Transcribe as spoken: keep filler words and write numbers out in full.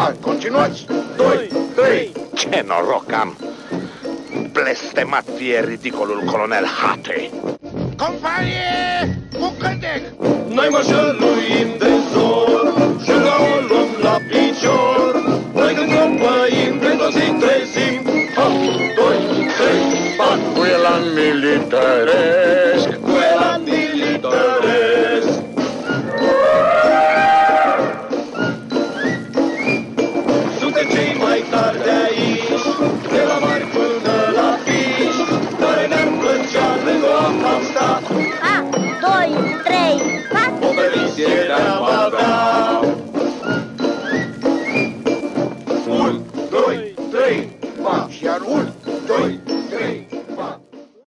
Hai, continuați! Doi, trei! Ce noroc am! Blestemat fie ridicolul colonel Hate! Companie! Cu cântec! Noi mășăluim de zor și o luăm la picior. Noi când copăim, când o zi trezim, hop, doi, trei, patru. Cu elan militare